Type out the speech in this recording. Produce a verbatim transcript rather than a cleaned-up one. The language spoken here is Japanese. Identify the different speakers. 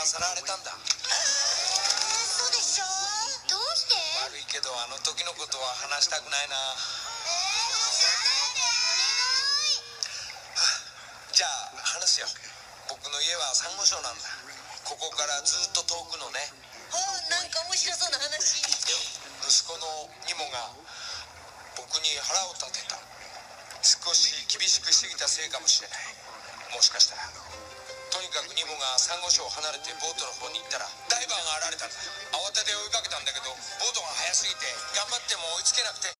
Speaker 1: さらわれたんだ。
Speaker 2: 嘘でしょ。どうして？
Speaker 1: 悪いけどあの時のことは話したくないな。じゃあ話すよ。僕の家はサンゴ礁なんだ。ここからずっと遠くのね。
Speaker 2: あ、なんか面白そうな話。
Speaker 1: 息子のニモが僕に腹を立てた。少し厳しくしてきたせいかもしれない。もしかしたら。とにかくニモがサンゴ礁を離れてボートの方に行ったらダイバーが現れたんだ。慌てて追いかけたんだけどボートが速すぎて頑張っても追いつけなくて。